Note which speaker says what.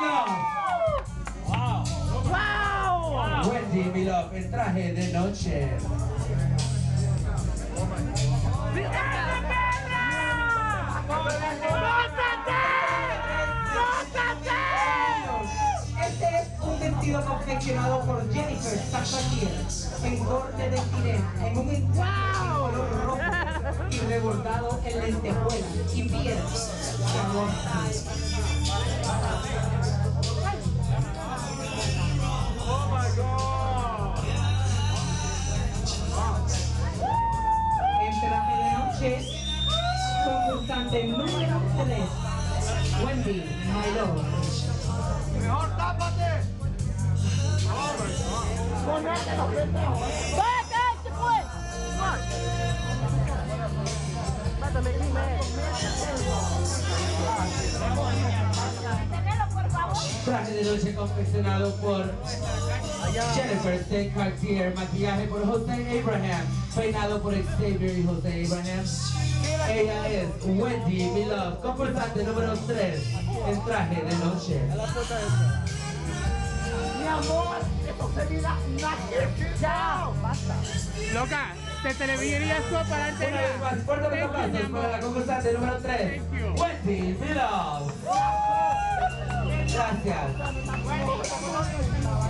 Speaker 1: Love.
Speaker 2: ¡Wow!
Speaker 1: Wendy, mi love, el traje de noche.
Speaker 3: Este es un vestido confeccionado por Jennifer Saxaquier en corte de sirena, en un encuadre de color rojo y rebordado en lentejuelas y piedras. En traje de noche, concursante número 3, Wendy, my love.
Speaker 4: ¡Mejor tápate!
Speaker 2: ¡Ponete los pendejos! ¡Vete, se fue! ¡Mátame, dime! ¡Deténelo, por favor!
Speaker 1: Traje de noche confeccionado por Jennifer St. Cartier, maquillaje por José Abraham, peinado por Xavier y José Abraham. Ella es Wendy, mi love, concursante número 3 en traje de noche.
Speaker 2: Mi amor, eso se mira ¡ya! ¡Basta!
Speaker 5: Loca, te televisaría eso para el
Speaker 1: Una vez más, fuerte los aplausos para la concursante número 3,
Speaker 5: Thank you.
Speaker 1: Wendy, mi love. Gracias.